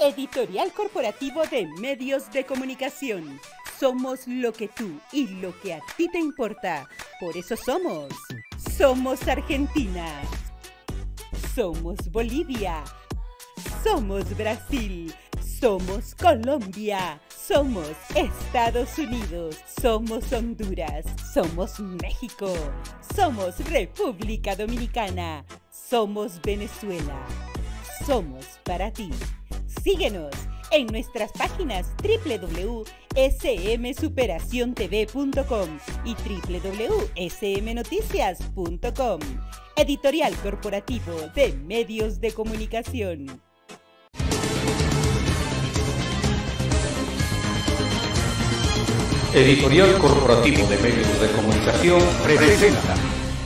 Editorial Corporativo de Medios de Comunicación. Somos lo que tú y lo que a ti te importa. Por eso somos. Somos Argentina. Somos Bolivia. Somos Brasil. Somos Colombia. Somos Estados Unidos. Somos Honduras. Somos México. Somos República Dominicana. Somos Venezuela. Somos para ti. Síguenos en nuestras páginas www.smsuperaciontv.com y www.smnoticias.com. Editorial Corporativo de Medios de Comunicación. Editorial Corporativo de Medios de Comunicación presenta.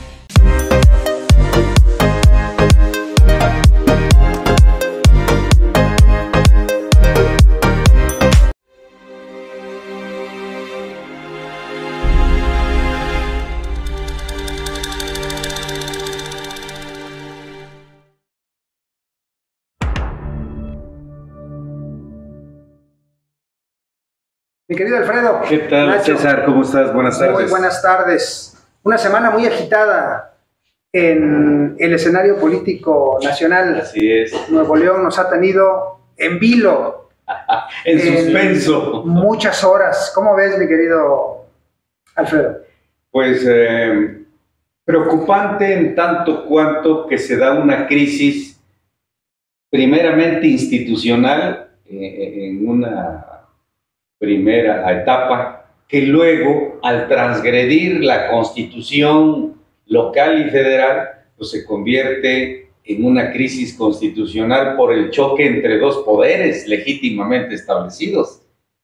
Mi querido Alfredo. ¿Qué tal, Nacho? César? ¿Cómo estás? Buenas tardes. Muy buenas tardes. Una semana muy agitada en el escenario político nacional. Así es. Nuevo León nos ha tenido en vilo. En suspenso. Muchas horas. ¿Cómo ves, mi querido Alfredo? Pues preocupante en tanto cuanto que se da una crisis primeramente institucional en una primera etapa, que luego, al transgredir la Constitución local y federal, pues se convierte en una crisis constitucional por el choque entre dos poderes legítimamente establecidos.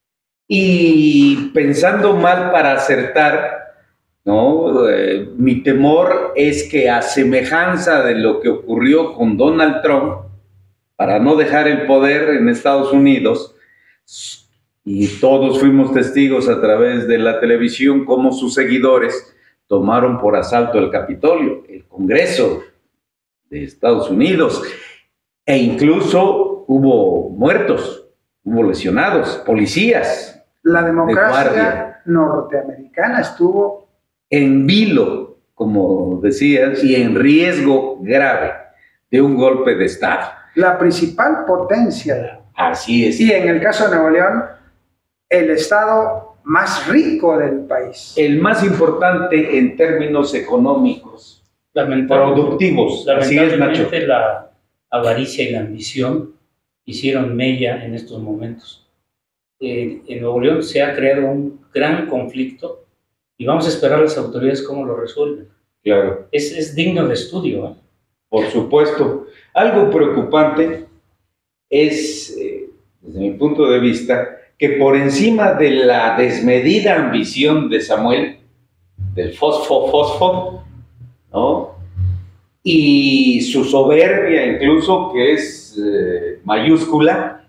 Y pensando mal para acertar, ¿no? Mi temor es que, a semejanza de lo que ocurrió con Donald Trump, para no dejar el poder en Estados Unidos, y todos fuimos testigos a través de la televisión cómo sus seguidores tomaron por asalto el Capitolio, el Congreso de Estados Unidos, e incluso hubo muertos, hubo lesionados, policías. La democracia norteamericana estuvo en vilo, como decías, y en riesgo grave de un golpe de Estado. la principal potencia. Así es. Y en el caso de Nuevo León, el estado más rico del país. El más importante en términos económicos, productivos. Así es, Nacho. La avaricia y la ambición hicieron mella en estos momentos. En Nuevo León se ha creado un gran conflicto y vamos a esperar a las autoridades cómo lo resuelven. Claro. Es digno de estudio, ¿eh? Por supuesto. Algo preocupante es, desde mi punto de vista, que por encima de la desmedida ambición de Samuel, del fosfo, ¿no? Y su soberbia incluso, que es mayúscula,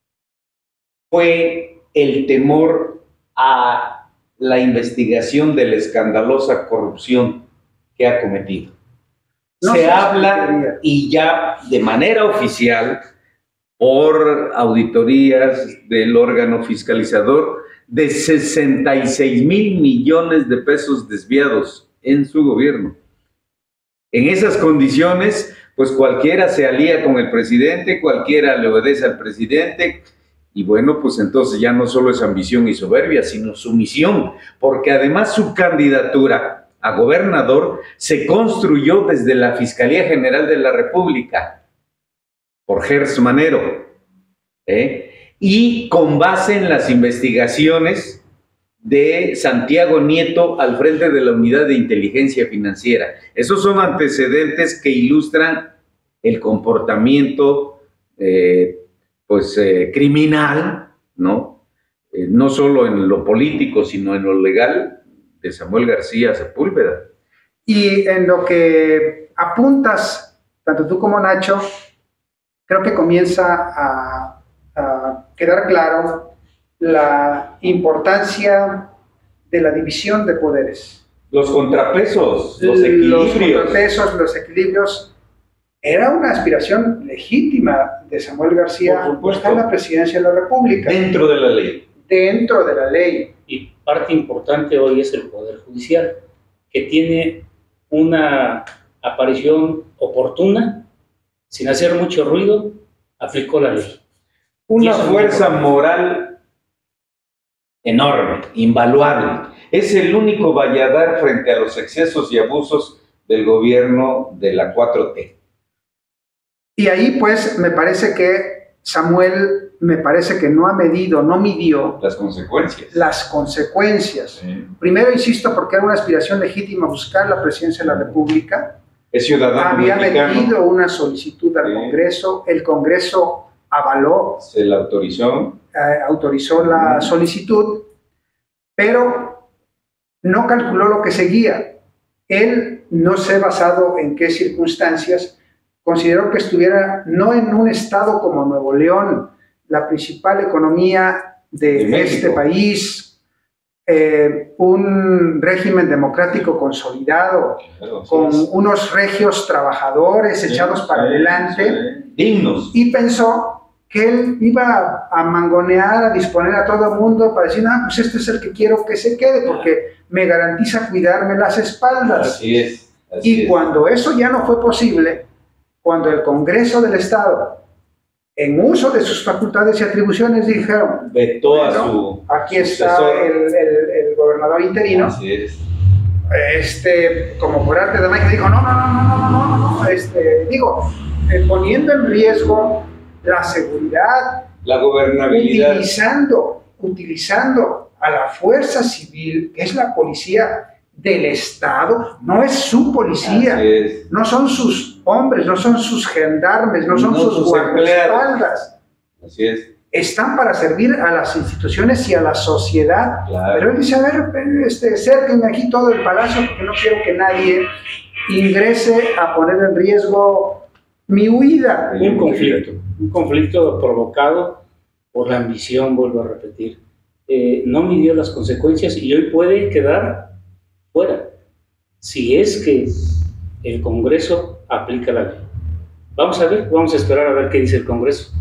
fue el temor a la investigación de la escandalosa corrupción que ha cometido. Se habla, y ya de manera oficial, por auditorías del órgano fiscalizador, de 66,000 millones de pesos desviados en su gobierno. En esas condiciones, pues cualquiera se alía con el presidente, cualquiera le obedece al presidente, y bueno, pues entonces ya no solo es ambición y soberbia, sino sumisión, porque además su candidatura a gobernador se construyó desde la Fiscalía General de la República, por Gers Manero, y con base en las investigaciones de Santiago Nieto al frente de la Unidad de Inteligencia Financiera. Esos son antecedentes que ilustran el comportamiento criminal, ¿no? No solo en lo político, sino en lo legal, de Samuel García Sepúlveda. Y en lo que apuntas, tanto tú como Nacho, creo que comienza a quedar claro la importancia de la división de poderes. Los contrapesos, los equilibrios. Los contrapesos, los equilibrios era una aspiración legítima de Samuel García buscar la presidencia de la República. Dentro de la ley. Dentro de la ley. Y parte importante hoy es el Poder Judicial, que tiene una aparición oportuna, sin hacer mucho ruido, aplicó la ley. Una fuerza moral enorme, invaluable. Es el único valladar frente a los excesos y abusos del gobierno de la 4T. Y ahí pues me parece que Samuel, no midió las consecuencias. Sí. Primero, insisto, porque era una aspiración legítima buscar la presidencia de la República. Es ciudadano Había mexicano. metido una solicitud al Congreso, el Congreso avaló. Se la autorizó. Autorizó la solicitud, pero no calculó lo que seguía. Él, no sé basado en qué circunstancias, consideró que estuviera no en un estado como Nuevo León, la principal economía de este país, un régimen democrático consolidado, con unos regios trabajadores echados para adelante, dignos. Y pensó que él iba a mangonear, a disponer a todo el mundo para decir, pues este es el que quiero que se quede, porque me garantiza cuidarme las espaldas. Así es. Y cuando eso ya no fue posible, cuando el Congreso del Estado, en uso de sus facultades y atribuciones, dijeron, vetó a su aquí está el gobernador interino. Así es. Como por arte de magia, dijo, no, poniendo en riesgo la seguridad, la gobernabilidad, utilizando a la fuerza civil, que es la policía del Estado, no es su policía, no son sus hombres, no son sus gendarmes, no son sus guardaespaldas. Así es. Están para servir a las instituciones y a la sociedad. Claro. Pero él dice, a ver, cérquenme aquí todo el palacio porque no quiero que nadie ingrese a poner en riesgo mi huida. Un conflicto provocado por la ambición, vuelvo a repetir. No midió las consecuencias y hoy puede quedar fuera, si es que el Congreso aplica la ley. Vamos a esperar a ver qué dice el Congreso.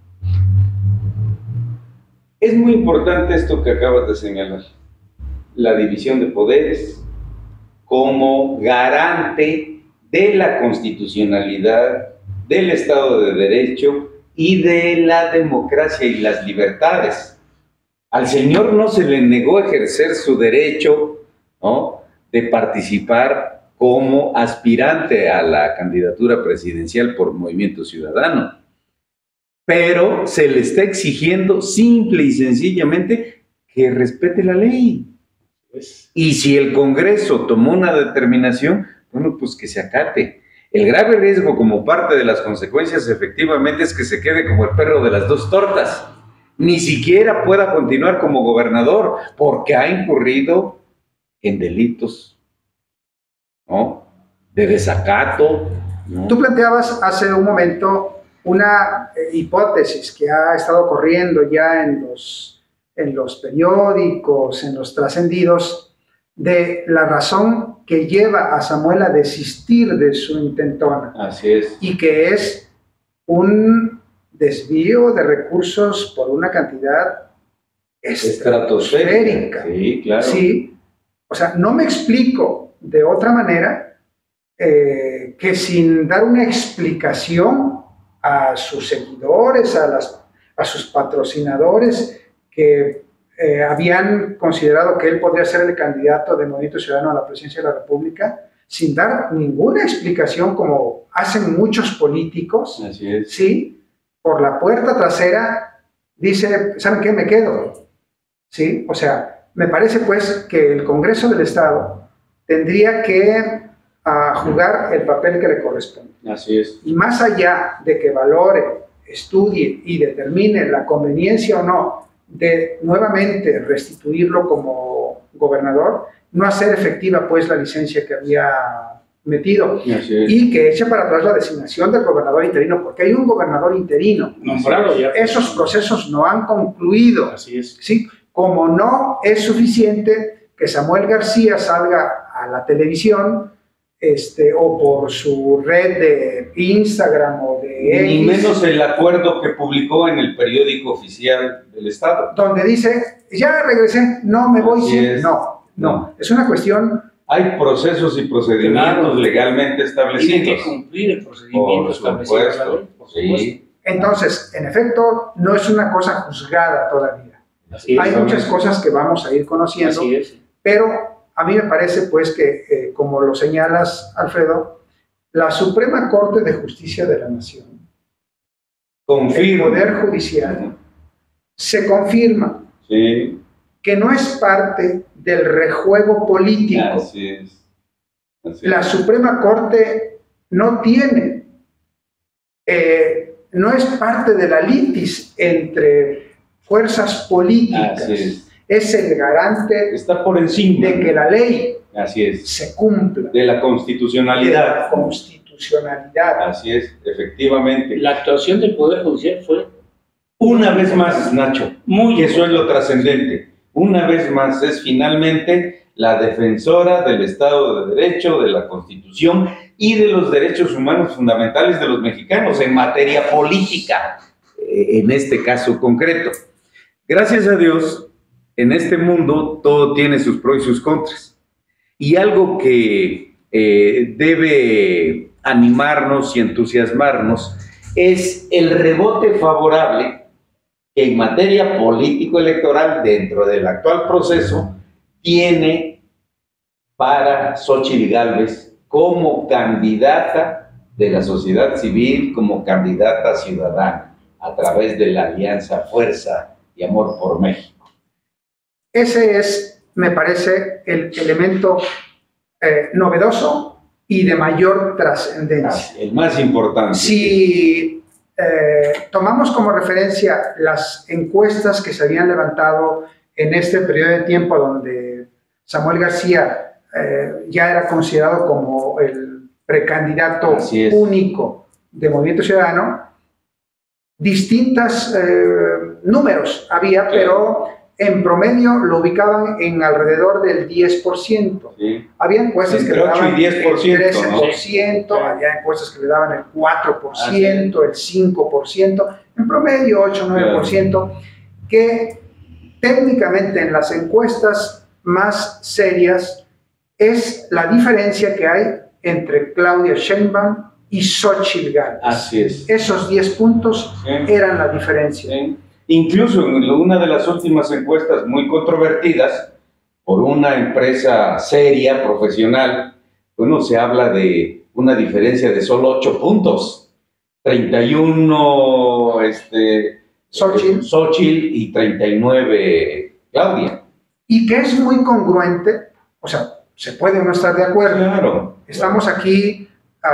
Es muy importante esto que acabas de señalar, la división de poderes como garante de la constitucionalidad, del Estado de Derecho y de la democracia y las libertades. Al señor no se le negó ejercer su derecho, ¿no?, de participar como aspirante a la candidatura presidencial por Movimiento Ciudadano. Pero se le está exigiendo simple y sencillamente que respete la ley. Y si el Congreso tomó una determinación, bueno, pues que se acate. El grave riesgo como parte de las consecuencias efectivamente es que se quede como el perro de las dos tortas. Ni siquiera pueda continuar como gobernador porque ha incurrido en delitos, ¿no?, de desacato, ¿no? Tú planteabas hace un momento una hipótesis que ha estado corriendo ya en los periódicos, en los trascendidos, de la razón que lleva a Samuel a desistir de su intentona. Así es. Y que es un desvío de recursos por una cantidad estratosférica. Sí, claro. Sí. O sea, no me explico de otra manera que sin dar una explicación a sus seguidores, a sus patrocinadores que habían considerado que él podría ser el candidato del Movimiento Ciudadano a la presidencia de la República, sin dar ninguna explicación como hacen muchos políticos. Así es. ¿Sí? Por la puerta trasera dice, ¿saben qué? Me quedo. ¿Sí? O sea, me parece pues que el Congreso del Estado tendría que jugar el papel que le corresponde. Así es. Y más allá de que valore, estudie y determine la conveniencia o no de nuevamente restituirlo como gobernador, no hacer efectiva pues la licencia que había metido y que eche para atrás la designación del gobernador interino, porque hay un gobernador interino nombrado ya. Esos procesos no han concluido. Así es. ¿Sí? Como no es suficiente que Samuel García salga a la televisión o por su red de Instagram o de Ni X, menos el acuerdo que publicó en el periódico oficial del Estado. donde dice, ya regresé, no me voy Así sin... es. No, es una cuestión... Hay procesos y procedimientos Claro. legalmente establecidos. Tiene que cumplir el procedimiento Por establecido en la supuesto, ley, por supuesto. sí. Entonces, en efecto, no es una cosa juzgada todavía. Así Hay es. muchas cosas que vamos a ir conociendo, Así es. pero a mí me parece pues que, como lo señalas, Alfredo, la Suprema Corte de Justicia de la Nación, el Confirmo. Poder Judicial, se confirma Sí, que no es parte del rejuego político. así es. Así La es. Suprema Corte no tiene, no es parte de la litis entre fuerzas políticas. Así es. El garante Está por encima. de que la ley Así es. se cumpla, De la de constitucionalidad. la constitucionalidad. Así es, efectivamente. La actuación del Poder Judicial fue Una vez más, Nacho, muy y eso es lo trascendente. Una vez más, es finalmente la defensora del Estado de Derecho, de la Constitución y de los derechos humanos fundamentales de los mexicanos en materia política, en este caso concreto. Gracias a Dios, en este mundo todo tiene sus pros y sus contras. Y algo que debe animarnos y entusiasmarnos es el rebote favorable que en materia político-electoral dentro del actual proceso tiene para Xóchitl Gálvez como candidata de la sociedad civil, como candidata ciudadana, a través de la alianza Fuerza y Amor por México. Ese es, me parece, el elemento novedoso y de mayor trascendencia. El más importante. Si tomamos como referencia las encuestas que se habían levantado en este periodo de tiempo donde Samuel García ya era considerado como el precandidato único de Movimiento Ciudadano, distintos números había, pero en promedio lo ubicaban en alrededor del 10%. Sí. Había encuestas que Entre le daban 8 y 10%, el 13%, ¿no? había encuestas que le daban el 4%, el 5%, en promedio 8 o 9%, que técnicamente en las encuestas más serias es la diferencia que hay entre Claudia Sheinbaum y Xóchitl Gálvez. Así es. Esos 10 puntos eran la diferencia. Sí. Incluso en una de las últimas encuestas muy controvertidas por una empresa seria, profesional, bueno, se habla de una diferencia de solo 8 puntos. 31 Xóchitl y 39 Claudia. Y que es muy congruente, o sea, se puede no estar de acuerdo. Claro. Estamos aquí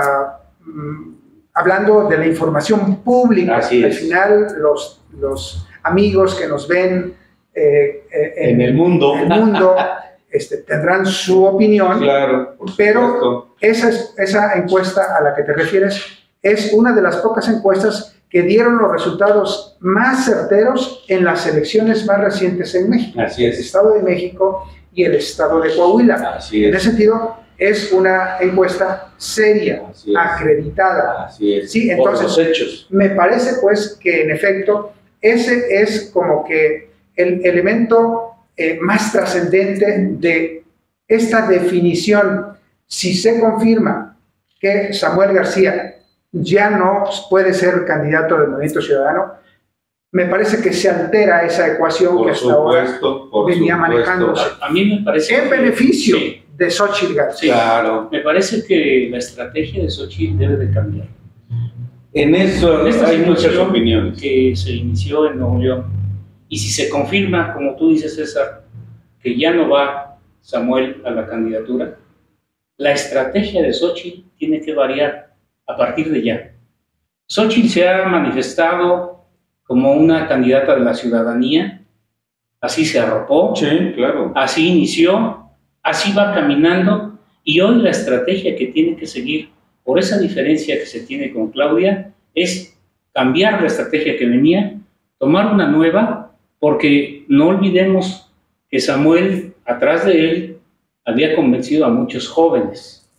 hablando de la información pública. Así Al es. final, los amigos que nos ven En el mundo. tendrán su opinión, Claro, por pero supuesto. esa encuesta a la que te refieres es una de las pocas encuestas que dieron los resultados más certeros en las elecciones más recientes en México. Así es. El Estado de México y el Estado de Coahuila. Así En es. ese sentido, es una encuesta seria, Así es. acreditada. Así es. Sí, Por entonces, los hechos. me parece pues que en efecto ese es como que el elemento más trascendente de esta definición. Si se confirma que Samuel García ya no puede ser candidato del Movimiento Ciudadano, me parece que se altera esa ecuación que Por hasta ahora supuesto, venía manejándose A mí me parece en beneficio sí, de Xóchitl Gálvez. sí. Claro. Me parece que la estrategia de Xóchitl debe de cambiar. En eso En esta hay muchas situación opiniones. que se inició en Nuevo León, y si se confirma, como tú dices, César, que ya no va Samuel a la candidatura, la estrategia de Xóchitl tiene que variar a partir de ya. Xóchitl se ha manifestado como una candidata de la ciudadanía, así se arropó, Sí, claro. así inició, así va caminando, y hoy la estrategia que tiene que seguir, por esa diferencia que se tiene con Claudia, es cambiar la estrategia que venía, tomar una nueva, porque no olvidemos que Samuel, atrás de él, había convencido a muchos jóvenes.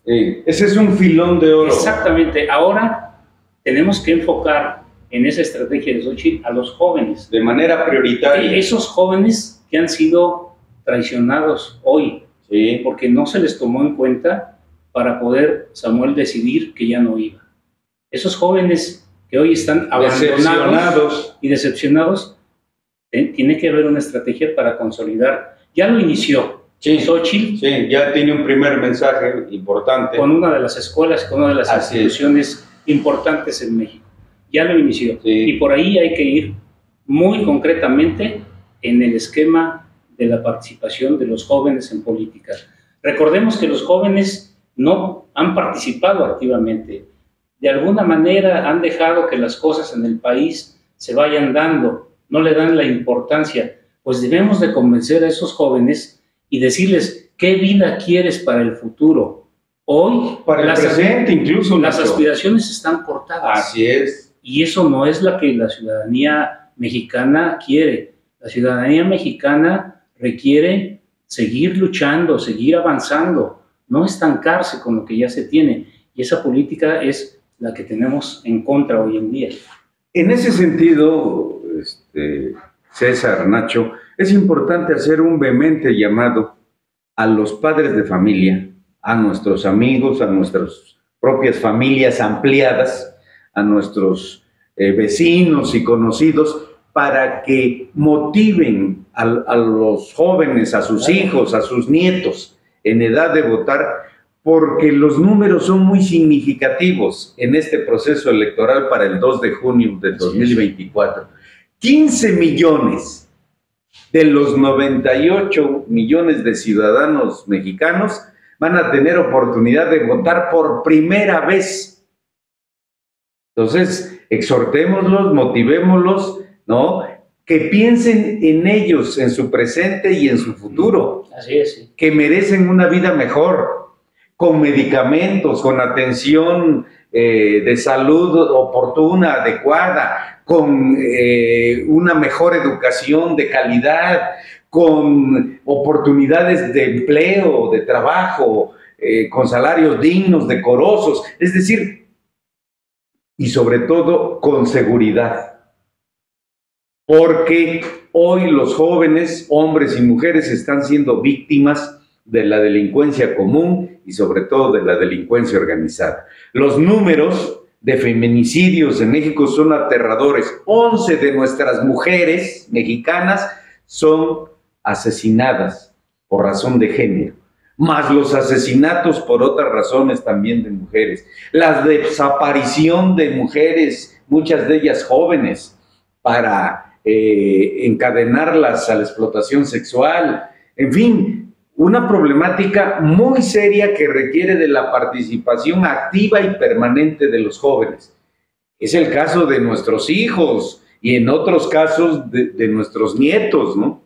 Ese es un filón de oro. Exactamente. Ahora tenemos que enfocar en esa estrategia de Xochitl a los jóvenes. De manera prioritaria. Esos jóvenes que han sido traicionados hoy, Sí. porque no se les tomó en cuenta para poder Samuel decidir que ya no iba. Esos jóvenes que hoy están abandonados y decepcionados, tiene que haber una estrategia para consolidar. Ya lo inició Xochitl. Sí, ya tiene un primer mensaje importante. Con una de las escuelas, con una de las Así instituciones importantes en México. Ya lo inició. Sí. Y por ahí hay que ir muy concretamente en el esquema de la participación de los jóvenes en política. Recordemos que los jóvenes no han participado activamente. De alguna manera han dejado que las cosas en el país se vayan dando, no le dan la importancia. Pues debemos de convencer a esos jóvenes y decirles qué vida quieres para el futuro. Hoy, para el presente incluso. Las aspiraciones están cortadas. Así es. Y eso no es lo que la ciudadanía mexicana quiere. La ciudadanía mexicana requiere seguir luchando, seguir avanzando, no estancarse con lo que ya se tiene. Y esa política es la que tenemos en contra hoy en día. En ese sentido, César, Nacho, es importante hacer un vehemente llamado a los padres de familia, a nuestros amigos, a nuestras propias familias ampliadas, a nuestros vecinos y conocidos, para que motiven a los jóvenes, a sus hijos, a sus nietos en edad de votar, porque los números son muy significativos en este proceso electoral para el 2 de junio del 2024. 15 millones de los 98 millones de ciudadanos mexicanos van a tener oportunidad de votar por primera vez. Entonces, exhortémoslos, motivémoslos, ¿no? Que piensen en ellos, en su presente y en su futuro. Así es, sí. Que merecen una vida mejor, con medicamentos, con atención de salud oportuna, adecuada, con una mejor educación de calidad, con oportunidades de empleo, de trabajo, con salarios dignos, decorosos, es decir, y sobre todo con seguridad. Porque hoy los jóvenes, hombres y mujeres, están siendo víctimas de la delincuencia común y sobre todo de la delincuencia organizada. Los números de feminicidios en México son aterradores. 11 de nuestras mujeres mexicanas son asesinadas por razón de género, más los asesinatos por otras razones también de mujeres, la desaparición de mujeres, muchas de ellas jóvenes, para encadenarlas a la explotación sexual, en fin, una problemática muy seria que requiere de la participación activa y permanente de los jóvenes. Es el caso de nuestros hijos y en otros casos de nuestros nietos, ¿no?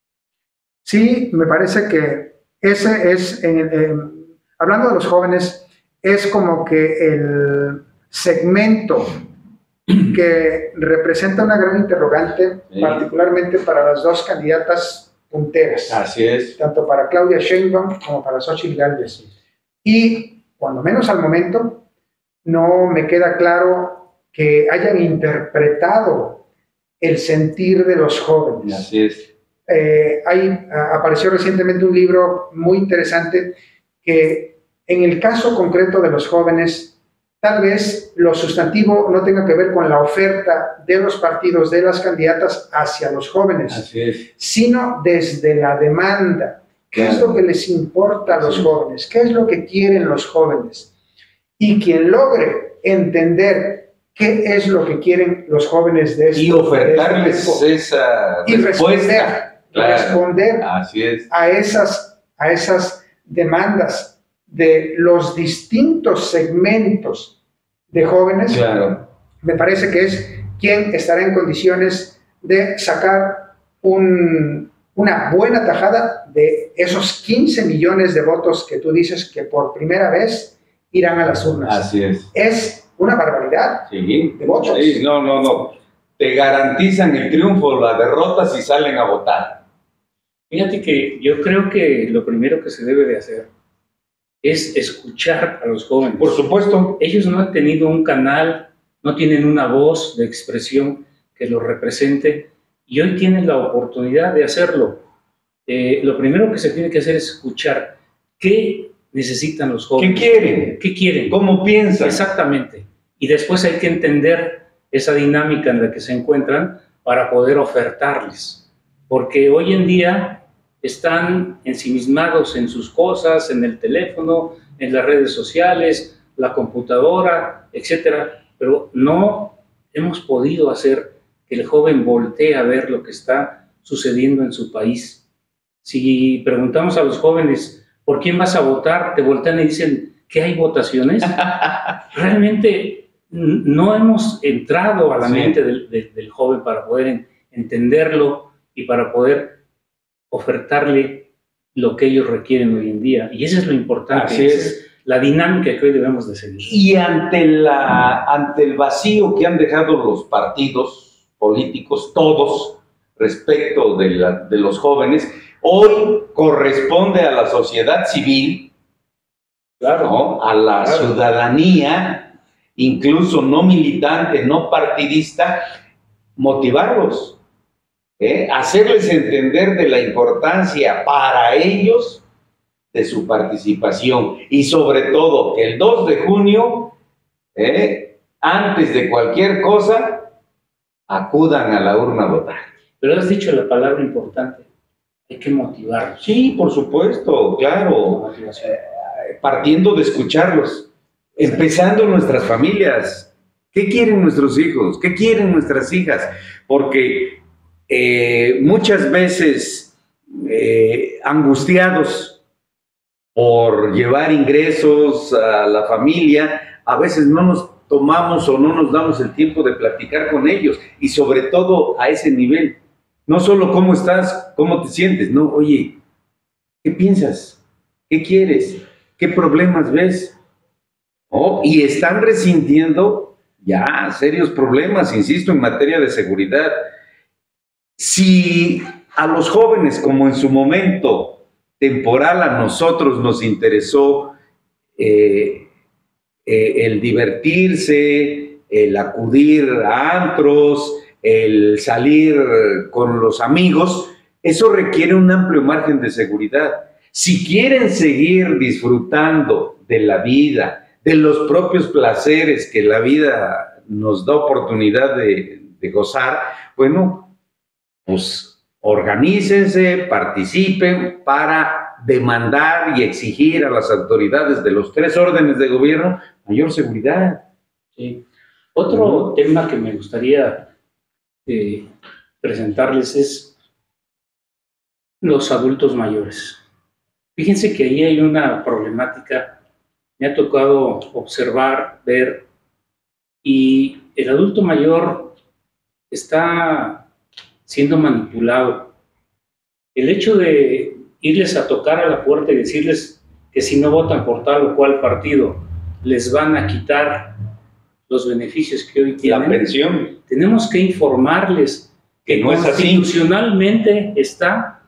Sí, me parece que ese es, hablando de los jóvenes, es como que el segmento que representa una gran interrogante, sí, particularmente para las dos candidatas punteras. Así es. Tanto para Claudia Sheinbaum como para Xochitl Gálvez. Y, cuando menos al momento, no me queda claro que hayan interpretado el sentir de los jóvenes. Así es. Apareció recientemente un libro muy interesante que, en el caso concreto de los jóvenes, tal vez lo sustantivo no tenga que ver con la oferta de los partidos, de las candidatas hacia los jóvenes, así es, sino desde la demanda. ¿Qué es lo que les importa a los jóvenes? ¿Qué es lo que quieren los jóvenes? Y quien logre entender qué es lo que quieren los jóvenes de esto, y ofertarles esa respuesta, responder así es, a esas demandas de los distintos segmentos de jóvenes, claro, me parece que es quien estará en condiciones de sacar una buena tajada de esos 15 millones de votos que tú dices que por primera vez irán a las urnas. Así es. Es una barbaridad, sí, de votos. Sí, no. Te garantizan el triunfo o la derrota si salen a votar. Fíjate que yo creo que lo primero que se debe de hacer es escuchar a los jóvenes. Por supuesto. Ellos no han tenido un canal, no tienen una voz de expresión que los represente, y hoy tienen la oportunidad de hacerlo. Lo primero que se tiene que hacer es escuchar qué necesitan los jóvenes. ¿Qué quieren? ¿Qué quieren? ¿Cómo piensan? Exactamente. Y después hay que entender esa dinámica en la que se encuentran para poder ofertarles. Porque hoy en día están ensimismados en sus cosas, en el teléfono, en las redes sociales, la computadora, etcétera, pero no hemos podido hacer que el joven voltee a ver lo que está sucediendo en su país. Si preguntamos a los jóvenes, ¿por quién vas a votar?, te voltean y dicen, ¿qué hay votaciones? Realmente no hemos entrado a la mente del joven para poder entenderlo y para poder ofertarle lo que ellos requieren hoy en día. Y eso es lo importante. Así es. La dinámica que hoy debemos de seguir. Y ante el vacío que han dejado los partidos políticos, todos, respecto de los jóvenes, hoy corresponde a la sociedad civil, Claro, ¿no?, a la ciudadanía, incluso no militante, no partidista, motivarlos, hacerles entender de la importancia para ellos de su participación, y sobre todo que el 2 de junio, antes de cualquier cosa, acudan a la urna a votar. pero has dicho la palabra importante, hay que motivarlos. Sí, por supuesto, claro, partiendo de escucharlos, empezando nuestras familias. ¿Qué quieren nuestros hijos? ¿Qué quieren nuestras hijas? Porque muchas veces angustiados por llevar ingresos a la familia, a veces no nos tomamos o no nos damos el tiempo de platicar con ellos, y sobre todo a ese nivel. No solo cómo estás, cómo te sientes, no, oye, ¿qué piensas? ¿Qué quieres? ¿Qué problemas ves? Oh, y están resintiendo ya serios problemas, insisto, en materia de seguridad. Si a los jóvenes, como en su momento temporal, a nosotros nos interesó el divertirse, el acudir a antros, el salir con los amigos, eso requiere un amplio margen de seguridad. Si quieren seguir disfrutando de la vida, de los propios placeres que la vida nos da oportunidad de gozar, bueno, pues organícense, participen para demandar y exigir a las autoridades de los 3 órdenes de gobierno mayor seguridad. Sí. Otro tema que me gustaría presentarles es los adultos mayores. Fíjense que ahí hay una problemática, me ha tocado observar, ver, y el adulto mayor está siendo manipulado. El hecho de irles a tocar a la puerta y decirles que si no votan por tal o cual partido les van a quitar los beneficios que hoy tienen. La pensión. Tenemos que informarles que no es así. Constitucionalmente está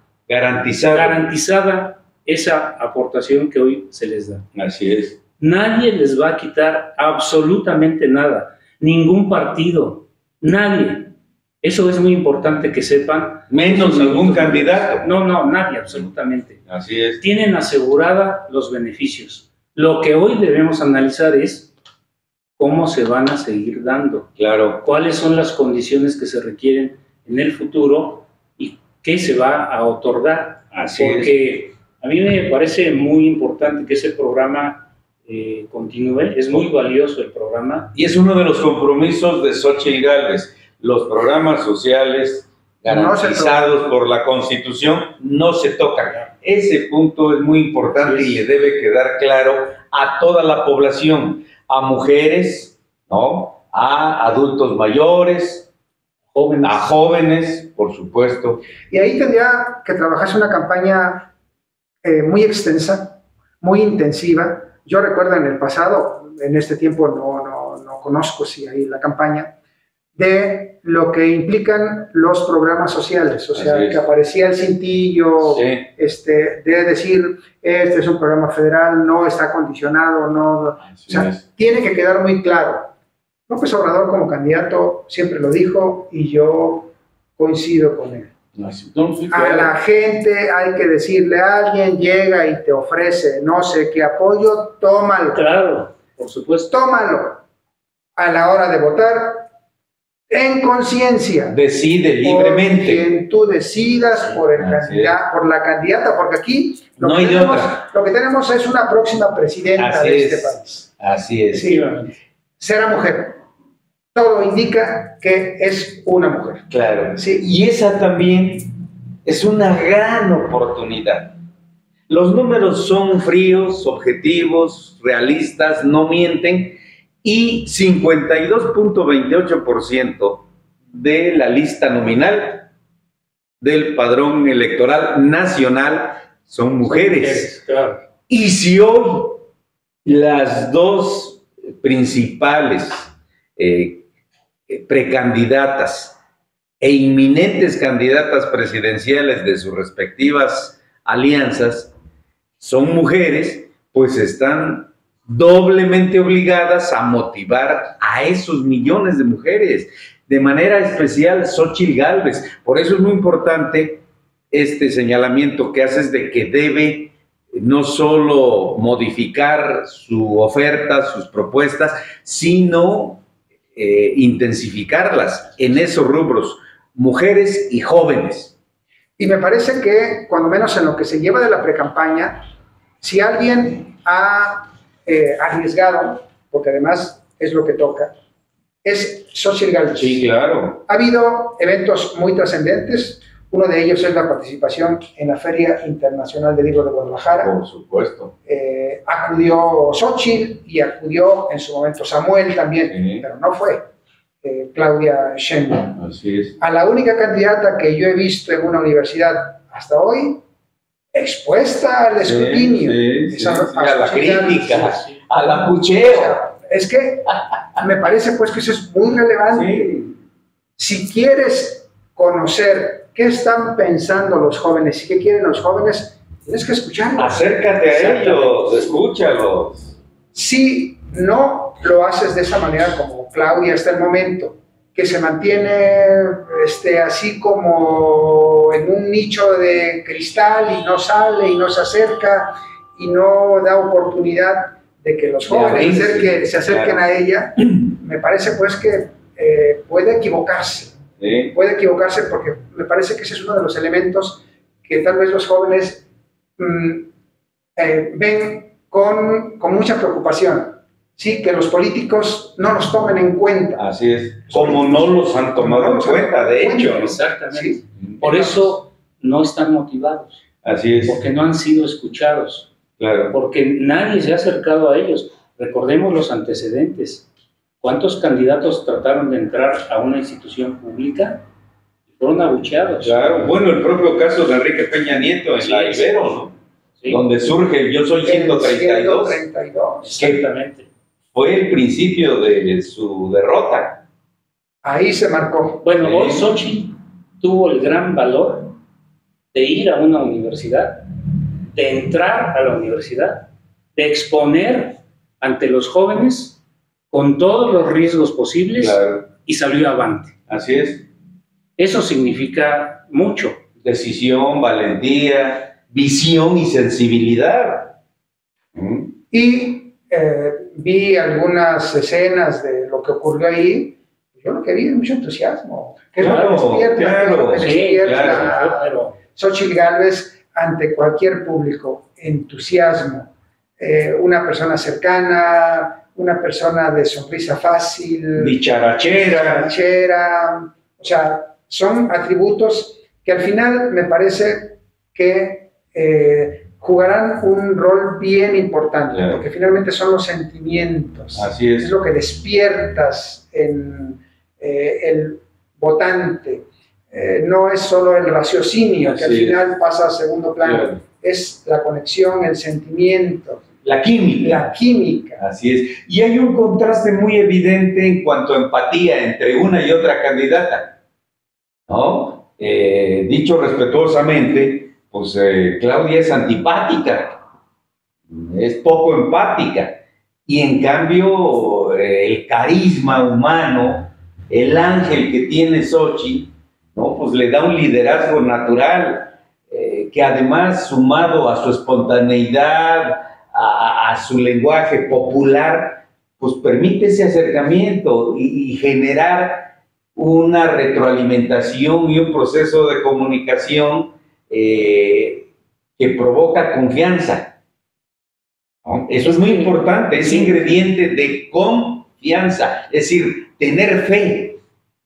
garantizada esa aportación que hoy se les da. Así es. Nadie les va a quitar absolutamente nada, ningún partido, nadie. Eso es muy importante que sepan. Menos algún candidato. No, nadie, absolutamente. Así es. Tienen asegurada los beneficios. Lo que hoy debemos analizar es cómo se van a seguir dando. Claro. Cuáles son las condiciones que se requieren en el futuro y qué se va a otorgar. Así es. Porque a mí me parece muy importante que ese programa continúe. Es muy valioso el programa. Y es uno de los compromisos de Xóchitl Gálvez. Los programas sociales garantizados por la Constitución no se tocan. Ese punto es muy importante y le debe quedar claro a toda la población, a mujeres, ¿no?, a adultos mayores, a jóvenes, por supuesto. Y ahí tendría que trabajarse una campaña muy extensa, muy intensiva. Yo recuerdo en el pasado, en este tiempo no conozco si hay la campaña, de lo que implican los programas sociales, o sea, que aparecía el cintillo, de decir, este es un programa federal, no está condicionado, no, o sea, tiene que quedar muy claro. López Obrador como candidato siempre lo dijo y yo coincido con él. A la gente hay que decirle, alguien llega y te ofrece no sé qué apoyo, tómalo. Claro, por supuesto. Tómalo. A la hora de votar, en conciencia. Decide libremente. Por quien tú decidas, por el candidato, por la candidata, porque aquí no hay de otra. Lo que tenemos es una próxima presidenta de este país. Así es. Sí, será mujer. Todo indica que es una mujer. Claro. Sí, y esa también es una gran oportunidad. Los números son fríos, objetivos, realistas, no mienten, y 52.28% de la lista nominal del padrón electoral nacional son mujeres. Claro. Y si hoy las dos principales precandidatas e inminentes candidatas presidenciales de sus respectivas alianzas son mujeres, pues están doblemente obligadas a motivar a esos millones de mujeres, de manera especial Xóchitl Gálvez. Por eso es muy importante este señalamiento que haces de que debe no solo modificar su oferta, sus propuestas, sino intensificarlas en esos rubros, mujeres y jóvenes. Y me parece que, cuando menos en lo que se lleva de la precampaña, si alguien ha arriesgado, porque además es lo que toca, es Xóchitl Gálvez. Sí, claro. Ha habido eventos muy trascendentes. Uno de ellos es la participación en la Feria Internacional del Libro de Guadalajara. Por supuesto. Acudió Xóchitl y acudió en su momento Samuel también, pero no fue Claudia Sheinbaum. Así es. A la única candidata que yo he visto en una universidad hasta hoy expuesta al escrutinio, a la crítica, al abucheo. Es que me parece pues que eso es muy relevante. Si quieres conocer qué están pensando los jóvenes y qué quieren los jóvenes, tienes que escucharlos. Acércate a ellos, escúchalos. Si no lo haces de esa manera como Claudia hasta el momento, que se mantiene así como en un nicho de cristal y no sale y no se acerca y no da oportunidad de que los jóvenes se acerquen a ella, me parece pues que puede equivocarse. Puede equivocarse porque me parece que ese es uno de los elementos que tal vez los jóvenes ven con mucha preocupación. Sí, que los políticos no los tomen en cuenta. Así es. Como no los han tomado en cuenta, de hecho. Exactamente. ¿Sí? Por eso no están motivados. Así es. Porque no han sido escuchados. Claro. Porque nadie se ha acercado a ellos. Recordemos los antecedentes. ¿Cuántos candidatos trataron de entrar a una institución pública y fueron abucheados? Claro. Bueno, el propio caso de Enrique Peña Nieto en la Ibero, ¿no? Sí. Donde surge el Yo Soy 132. 132. Exactamente. Fue el principio de su derrota. Ahí se marcó. Bueno, hoy Xóchitl tuvo el gran valor de ir a una universidad, de entrar a la universidad, de exponer ante los jóvenes con todos los riesgos posibles, claro, y salió avante. Así es. Eso significa mucho. Decisión, valentía, visión y sensibilidad. Y vi algunas escenas de lo que ocurrió ahí. Yo lo que vi es mucho entusiasmo. Que claro, es lo que despierta, claro. Xóchitl Gálvez ante cualquier público. Entusiasmo. Una persona cercana, una persona de sonrisa fácil. Dicharachera. O sea, son atributos que al final me parece que jugarán un rol bien importante, claro, porque finalmente son los sentimientos. Así es. Es lo que despiertas en el votante. No es solo el raciocinio, que al final pasa a segundo plano. Claro. Es la conexión, el sentimiento. La química. La química. Así es. Y hay un contraste muy evidente en cuanto a empatía entre una y otra candidata, ¿no? Dicho respetuosamente, pues Claudia es antipática, es poco empática. Y en cambio, el carisma humano, el ángel que tiene Xochitl, ¿no? Pues le da un liderazgo natural, que además, sumado a su espontaneidad, a su lenguaje popular, pues permite ese acercamiento y generar una retroalimentación y un proceso de comunicación que provoca confianza, ¿no? Eso es muy importante, es ingrediente de confianza, es decir, tener fe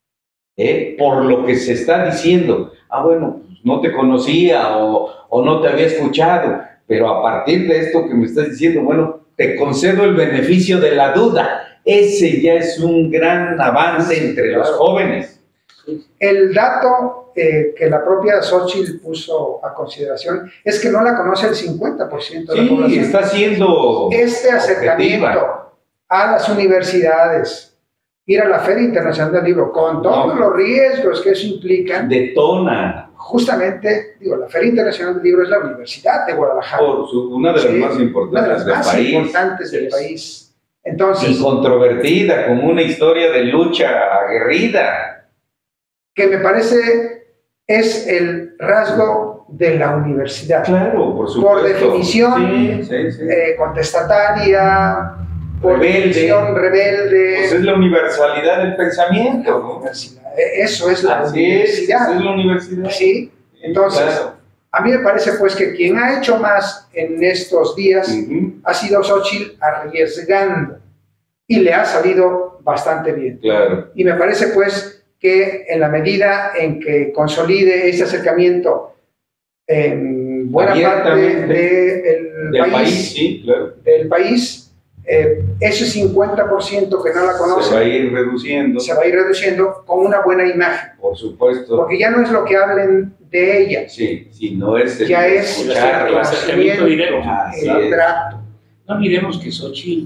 por lo que se está diciendo. Bueno, pues no te conocía o no te había escuchado, pero a partir de esto que me estás diciendo, bueno, te concedo el beneficio de la duda. Ese ya es un gran avance entre los jóvenes. El dato que la propia Xochitl puso a consideración es que no la conoce el 50% de la población. Sí, está haciendo este acercamiento objetiva a las universidades, ir a la Feria Internacional del Libro, con todos los riesgos que eso implica. Detona. Justamente, digo, la Feria Internacional del Libro es la Universidad de Guadalajara. Una de las más importantes del país. Entonces, y controvertida, con una historia de lucha aguerrida. Que me parece es el rasgo de la universidad. Claro, por supuesto. Por definición, contestataria, por definición rebelde. Pues es la universalidad del pensamiento, ¿no? Eso es la universidad. Es la universidad. Sí, entonces, claro. A mí me parece pues que quien ha hecho más en estos días ha sido Xochitl, arriesgando, y le ha salido bastante bien. Claro. Y me parece pues que en la medida en que consolide ese acercamiento en buena parte del país, sí, claro. del país, ese 50% que no la conoce se va a ir reduciendo. Se va a ir reduciendo con una buena imagen. Por supuesto. Porque ya no es lo que hablen de ella. Sí, sí, no es el ya es el acercamiento directo. El trato. No olvidemos que Xochitl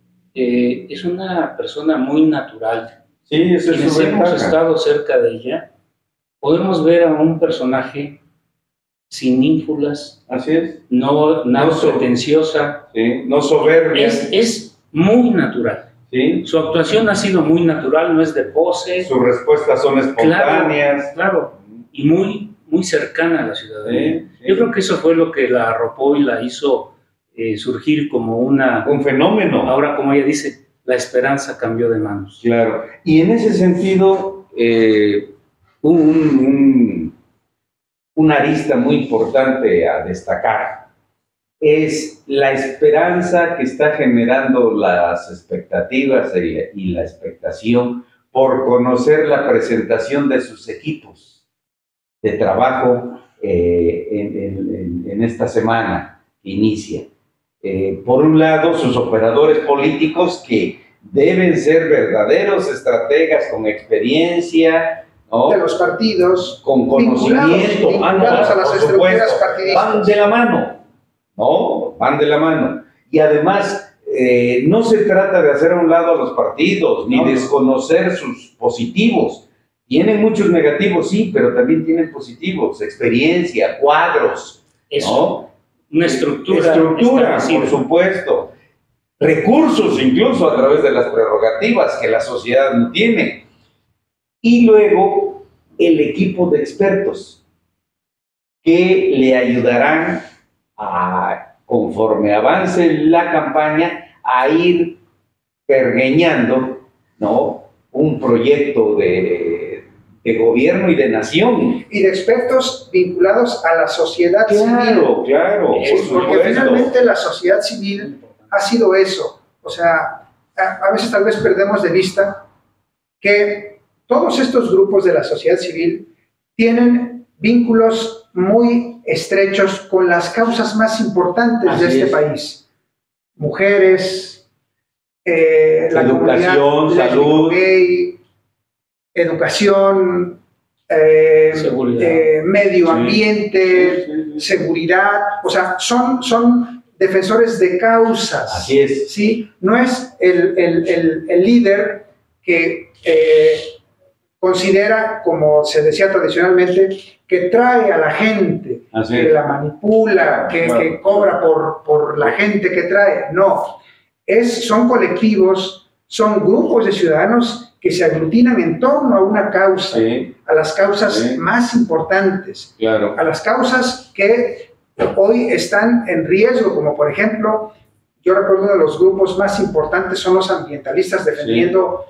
es una persona muy natural. Sí, eso es su ventaja. Quienes hemos estado cerca de ella, podemos ver a un personaje sin ínfulas. Así es. No pretenciosa. Sí, no soberbia. Es muy natural. Sí. Su actuación ha sido muy natural, no es de pose. Sus respuestas son espontáneas. Claro. Y muy cercana a la ciudadanía. Sí. Yo creo que eso fue lo que la arropó y la hizo surgir como un fenómeno. Ahora, como ella dice, la esperanza cambió de manos. Claro. Y en ese sentido, una arista muy importante a destacar es la esperanza que está generando las expectativas y la expectación por conocer la presentación de sus equipos de trabajo en esta semana que inicia. Por un lado, sus operadores políticos que deben ser verdaderos estrategas con experiencia, ¿no? De los partidos, con conocimiento, vinculados a las estructuras partidistas. Van de la mano, ¿no? Van de la mano. Y además, no se trata de hacer a un lado a los partidos, ni desconocer sus positivos. Tienen muchos negativos, sí, pero también tienen positivos, experiencia, cuadros, ¿no? Una estructura, por supuesto. Recursos incluso a través de las prerrogativas que la sociedad no tiene. Y luego el equipo de expertos que le ayudarán conforme avance la campaña, a ir pergeñando, ¿no? Un proyecto de gobierno y de nación. Y de expertos vinculados a la sociedad civil. Claro, porque finalmente la sociedad civil ha sido eso. O sea, a veces tal vez perdemos de vista que todos estos grupos de la sociedad civil tienen vínculos muy estrechos con las causas más importantes de este país. Mujeres, la educación, salud, gay, educación, medio ambiente, seguridad. O sea, son defensores de causas. Así es. ¿Sí? No es el líder que considera, como se decía tradicionalmente, que trae a la gente, que la manipula, que cobra por la gente que trae. No, son colectivos, son grupos de ciudadanos que se aglutinan en torno a una causa, a las causas más importantes, a las causas que hoy están en riesgo, como por ejemplo, yo recuerdo uno de los grupos más importantes son los ambientalistas defendiendo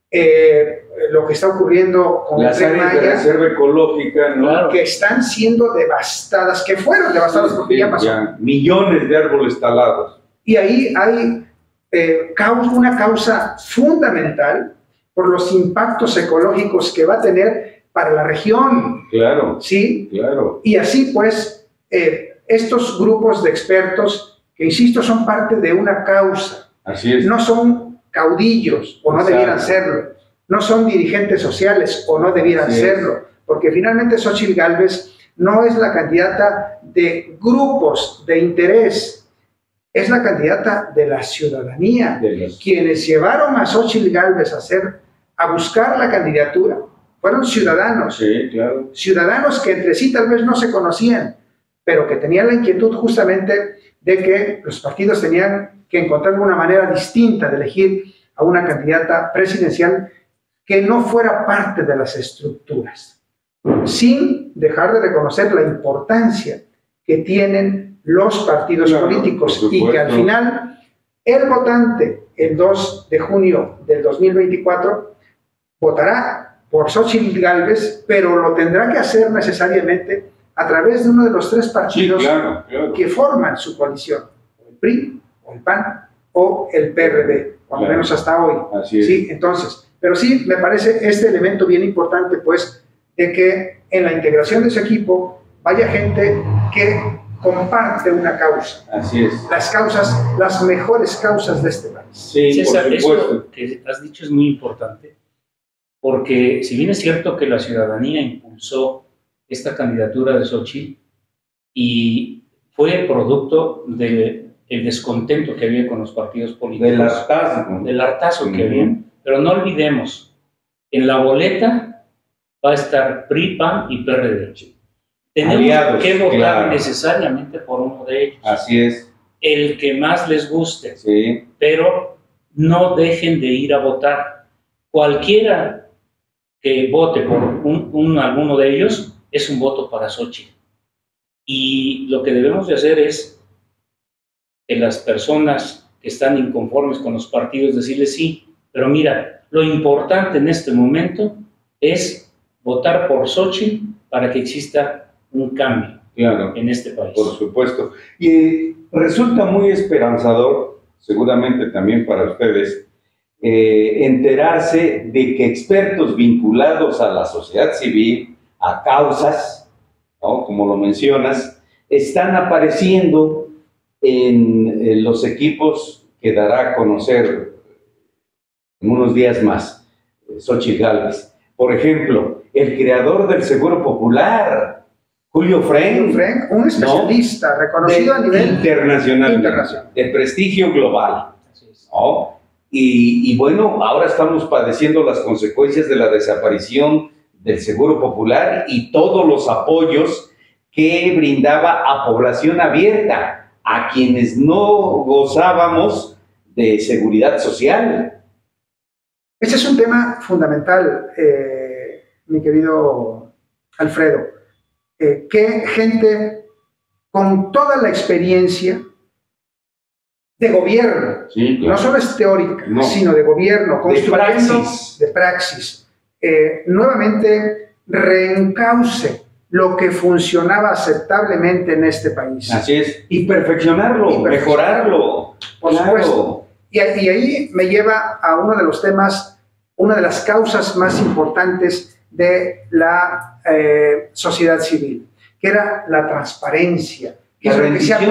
lo que está ocurriendo con las áreas de reserva ecológica, ¿no? Que están siendo devastadas, que fueron devastadas porque ya pasó. Millones de árboles talados. Y ahí hay una causa fundamental por los impactos ecológicos que va a tener para la región. Claro. ¿Sí? Claro. Y así pues, estos grupos de expertos, que insisto, son parte de una causa. Así es. No son caudillos, o no debieran serlo. No son dirigentes sociales, o no debieran serlo. Porque finalmente Xóchitl Gálvez no es la candidata de grupos de interés, es la candidata de la ciudadanía. Quienes llevaron a Xóchitl Gálvez a buscar la candidatura fueron ciudadanos. Sí, claro. Ciudadanos que entre sí tal vez no se conocían, pero que tenían la inquietud justamente de que los partidos tenían que encontrar una manera distinta de elegir a una candidata presidencial que no fuera parte de las estructuras, sin dejar de reconocer la importancia que tienen los partidos políticos y que al final el votante el 2 de junio del 2024 votará por Xóchitl Gálvez, pero lo tendrá que hacer necesariamente a través de uno de los tres partidos que forman su coalición, el PRI, o el PAN, o el PRD, por lo menos hasta hoy. Así es. Sí, entonces, pero sí me parece este elemento bien importante, pues, de que en la integración de ese equipo vaya gente que comparte una causa. Así es. Las causas, las mejores causas de este país. Sí, César, eso que has dicho es muy importante, porque si bien es cierto que la ciudadanía impulsó esta candidatura de Xóchitl y fue producto del descontento que había con los partidos políticos, del hartazgo que había, pero no olvidemos, en la boleta va a estar PRI, PAN y PRD. Tenemos que votar necesariamente por uno de ellos. Así es. El que más les guste. Sí. Pero no dejen de ir a votar. Cualquiera que vote por alguno de ellos es un voto para Xóchitl. Y lo que debemos de hacer es que las personas que están inconformes con los partidos decirles sí, pero mira, lo importante en este momento es votar por Xóchitl para que exista un cambio en este país. Por supuesto. Y resulta muy esperanzador, seguramente también para ustedes, enterarse de que expertos vinculados a la sociedad civil, a causas, ¿no?, como lo mencionas, están apareciendo en los equipos que dará a conocer en unos días más Xóchitl Gálvez. Por ejemplo, el creador del Seguro Popular, Julio Frenk, un especialista, ¿no?, reconocido a nivel internacional, de prestigio global, ¿no? Y bueno, ahora estamos padeciendo las consecuencias de la desaparición del Seguro Popular y todos los apoyos que brindaba a población abierta, a quienes no gozábamos de seguridad social. Ese es un tema fundamental, mi querido Alfredo. Que gente con toda la experiencia de gobierno, no solo es teórica, sino de gobierno, construyendo de praxis, nuevamente reencauce lo que funcionaba aceptablemente en este país. Así es, y perfeccionarlo, mejorarlo. Por supuesto. Y ahí me lleva a uno de los temas, una de las causas más importantes de la sociedad civil, que era la transparencia, que es lo que se ha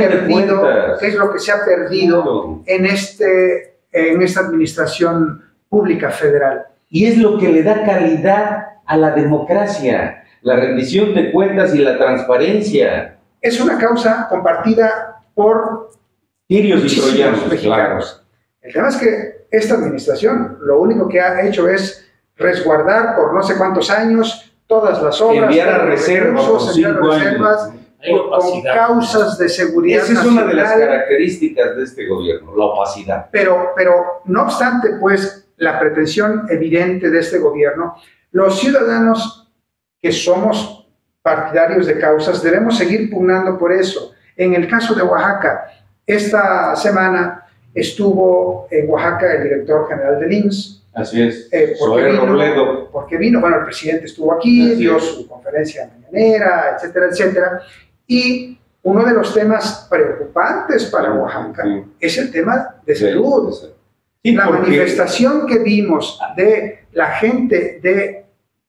perdido, en esta administración pública federal. Y es lo que le da calidad a la democracia, la rendición de cuentas y la transparencia. Es una causa compartida por Tirios y muchísimos troyanos, mexicanos. El tema es que esta administración lo único que ha hecho es resguardar por no sé cuántos años todas las obras, enviar a todos los reserva recursos, por enviar a 5 reservas, años. Hay con opacidad. causas de seguridad Esa es una de las nacional. características de este gobierno, la opacidad. Pero no obstante, pues, la pretensión evidente de este gobierno, los ciudadanos que somos partidarios de causas debemos seguir pugnando por eso. En el caso de Oaxaca, esta semana estuvo en Oaxaca el director general del IMSS. Así es, Porque Robledo. vino, bueno, el presidente estuvo aquí, Así dio es. su conferencia mañanera, etcétera, etcétera. Y uno de los temas preocupantes para Oaxaca Sí. es el tema de salud. Sí, La porque- manifestación que vimos de la gente de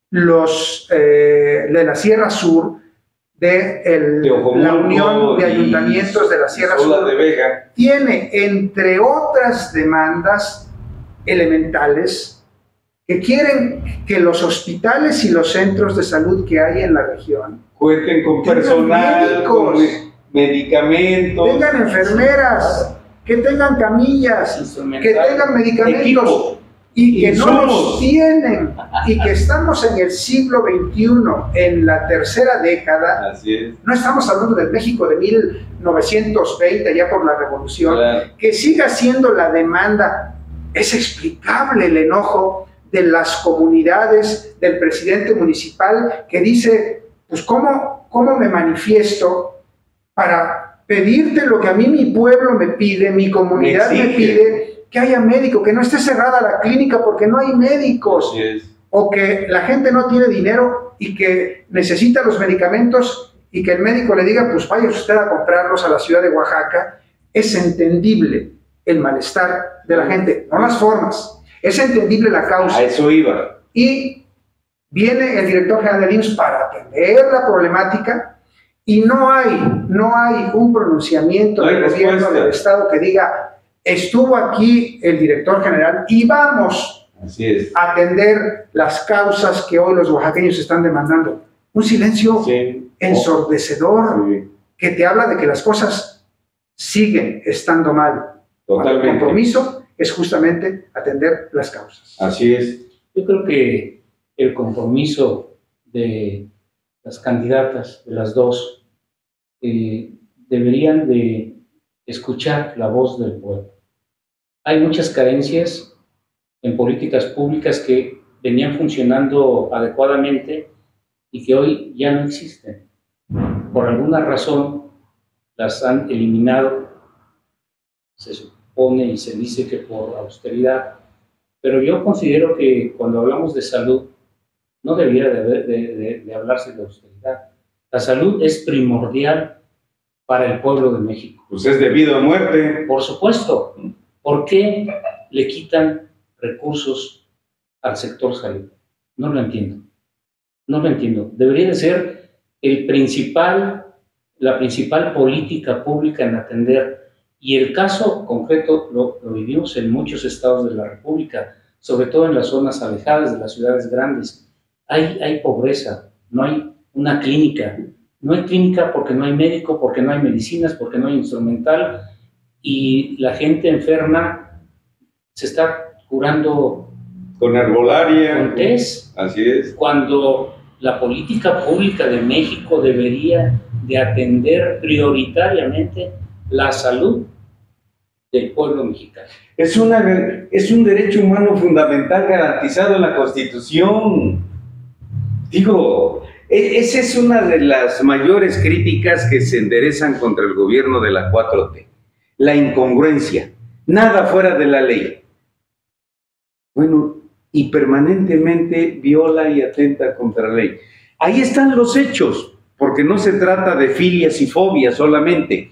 la Sierra Sur, de Teojomulco la Unión de y Ayuntamientos de la Sierra Sola Sur, de Vega. tiene, entre otras demandas elementales, que quieren que los hospitales y los centros de salud que hay en la región Cuenten con tengan personal, médicos, con medicamentos, tengan enfermeras, que tengan camillas, que tengan medicamentos, equipo, y que no los insumos. tienen, y que estamos en el siglo XXI, en la tercera década. Así es. No estamos hablando del México de 1920, ya por la revolución, Claro. que siga siendo la demanda. Es explicable el enojo de las comunidades, del presidente municipal, que dice, pues ¿cómo me manifiesto para pedirte lo que a mí mi pueblo me pide, mi comunidad me exige. pide, que haya médico, que no esté cerrada la clínica porque no hay médicos, Así es. o que la gente no tiene dinero y que necesita los medicamentos y que el médico le diga, pues vaya usted a comprarlos a la ciudad de Oaxaca? Es entendible el malestar de la gente, no las formas, es entendible la causa. A eso iba. Y viene el director general del IMSS para atender la problemática y no hay un pronunciamiento No hay del gobierno respuesta. del Estado que diga, estuvo aquí el director general y vamos Así es. a atender las causas que hoy los oaxaqueños están demandando. Un silencio Sí. ensordecedor Sí. que te habla de que las cosas siguen estando mal. Totalmente. El compromiso es justamente atender las causas. Así es. Yo creo que el compromiso de las candidatas, de las dos, deberían de escuchar la voz del pueblo. Hay muchas carencias en políticas públicas que venían funcionando adecuadamente y que hoy ya no existen. Por alguna razón las han eliminado, se supone y se dice que por austeridad, pero yo considero que cuando hablamos de salud no debería de hablarse de austeridad. La salud es primordial para el pueblo de México. Pues es debido a muerte. Por supuesto. ¿Por qué le quitan recursos al sector salud? No lo entiendo. No lo entiendo. Debería de ser la principal política pública en atender. Y el caso concreto lo vivimos en muchos estados de la República, sobre todo en las zonas alejadas de las ciudades grandes. Hay pobreza, no hay una clínica. No hay clínica porque no hay médico, porque no hay medicinas, porque no hay instrumental, y la gente enferma se está curando Con herbolaria. con test, Así es. cuando la política pública de México debería de atender prioritariamente la salud del pueblo mexicano. Es un derecho humano fundamental garantizado en la Constitución. Digo, esa es una de las mayores críticas que se enderezan contra el gobierno de la 4T. La incongruencia. Nada fuera de la ley. Bueno, y permanentemente viola y atenta contra la ley. Ahí están los hechos, porque no se trata de filias y fobias solamente.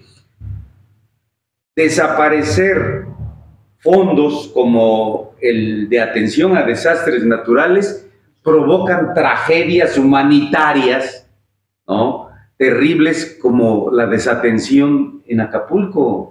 Desaparecer fondos como el de atención a desastres naturales provocan tragedias humanitarias, ¿no?, terribles, como la desatención en Acapulco.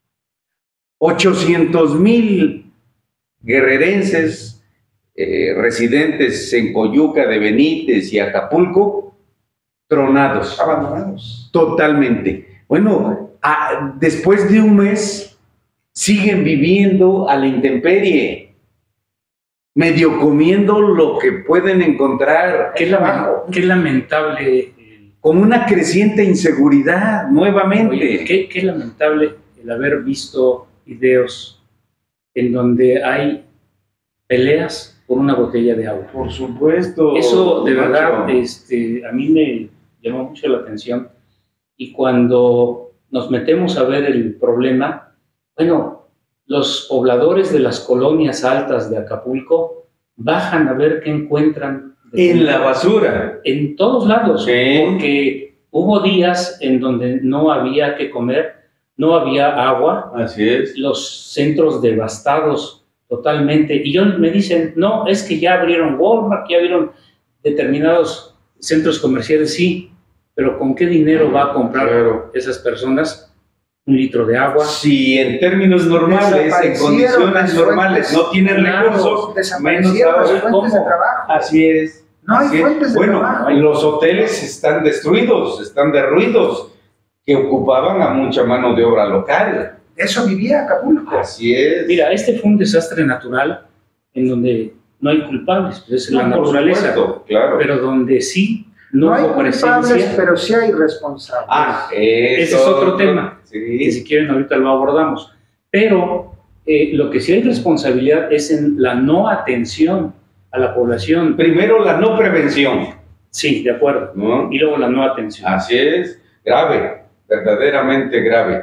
800,000 guerrerenses residentes en Coyuca de Benítez y Acapulco tronados. Abandonados. Totalmente. Bueno, después de un mes siguen viviendo a la intemperie, medio comiendo lo que pueden encontrar. Qué lamentable. Con una creciente inseguridad, nuevamente. Oye, qué lamentable el haber visto videos en donde hay peleas por una botella de agua. Por supuesto. Eso de verdad a mí me llamó mucho la atención. Y cuando nos metemos a ver el problema, bueno, los pobladores de las colonias altas de Acapulco bajan a ver qué encuentran. En la basura. En todos lados. Sí. Porque hubo días en donde no había que comer, no había agua. Así es. Los centros devastados totalmente. Y me dicen, no, es que ya abrieron Walmart, ya abrieron determinados centros comerciales. Sí, pero ¿con qué dinero va a comprar esas personas un litro de agua? Si en términos normales, en condiciones normales, no tienen recursos, menos fuentes de trabajo. Así es. No hay fuentes de trabajo. Bueno, los hoteles están destruidos, están derruidos, que ocupaban a mucha mano de obra local. Eso vivía Acapulco. Así es. Mira, este fue un desastre natural en donde no hay culpables, pues es la naturaleza. Supuesto, claro. Pero donde sí no hay hubo culpables, presencia. pero sí hay responsables. Ese es otro tema. Sí. Que si quieren ahorita lo abordamos. Pero lo que sí hay responsabilidad es en la no atención a la población. Primero la no prevención. Sí, de acuerdo. ¿No? Y luego la no atención. Así es. Grave, verdaderamente grave.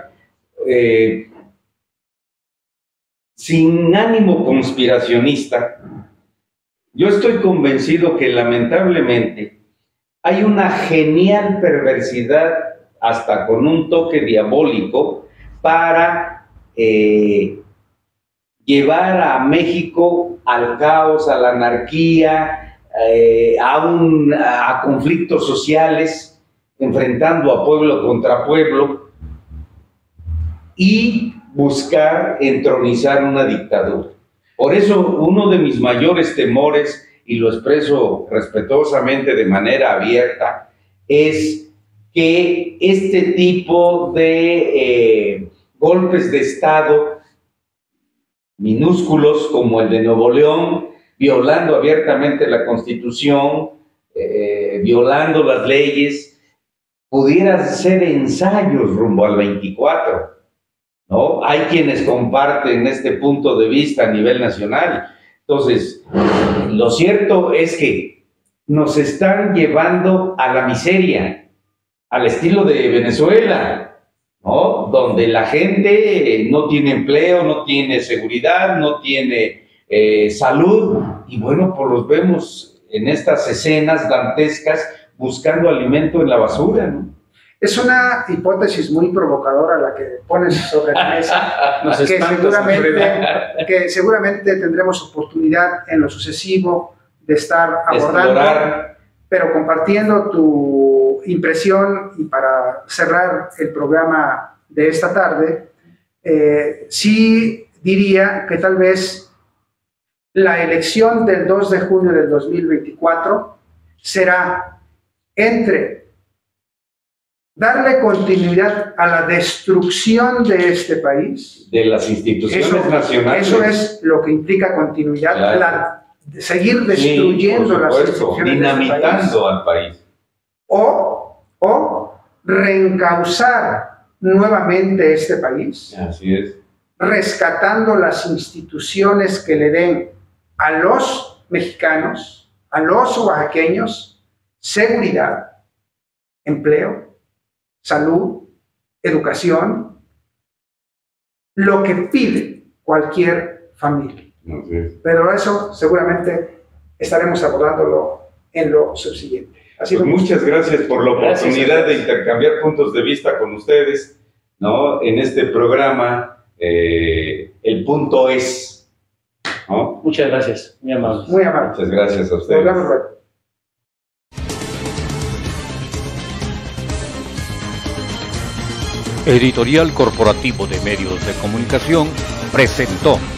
Sin ánimo conspiracionista, yo estoy convencido que lamentablemente hay una genial perversidad, hasta con un toque diabólico, para llevar a México al caos, a la anarquía, a conflictos sociales, enfrentando a pueblo contra pueblo, y buscar entronizar una dictadura. Por eso uno de mis mayores temores, y lo expreso respetuosamente de manera abierta, es que este tipo de golpes de Estado minúsculos como el de Nuevo León, violando abiertamente la Constitución, violando las leyes, pudieran ser ensayos rumbo al 24, ¿no? Hay quienes comparten este punto de vista a nivel nacional. Entonces, lo cierto es que nos están llevando a la miseria, al estilo de Venezuela, ¿no? Donde la gente no tiene empleo, no tiene seguridad, no tiene salud, y bueno, pues los vemos en estas escenas dantescas buscando alimento en la basura, ¿no? Es una hipótesis muy provocadora la que pones sobre la mesa, que seguramente tendremos oportunidad en lo sucesivo de estar abordando, pero compartiendo tu impresión, y para cerrar el programa de esta tarde, sí diría que tal vez la elección del 2 de junio del 2024 será entre darle continuidad a la destrucción de este país, de las instituciones nacionales. Eso es lo que implica continuidad, claro. Seguir destruyendo las instituciones, dinamitando al país. O reencauzar nuevamente este país. Así es. Rescatando las instituciones que le den a los mexicanos, a los oaxaqueños, seguridad, empleo, salud, educación, lo que pide cualquier familia. Pero eso seguramente estaremos abordándolo en lo subsiguiente. Pues muchas gracias por la oportunidad de intercambiar puntos de vista con ustedes, ¿no? En este programa, El Punto Es, ¿no? Muchas gracias, muy amable. Muy amable. Muchas gracias a ustedes. Editorial Corporativo de Medios de Comunicación presentó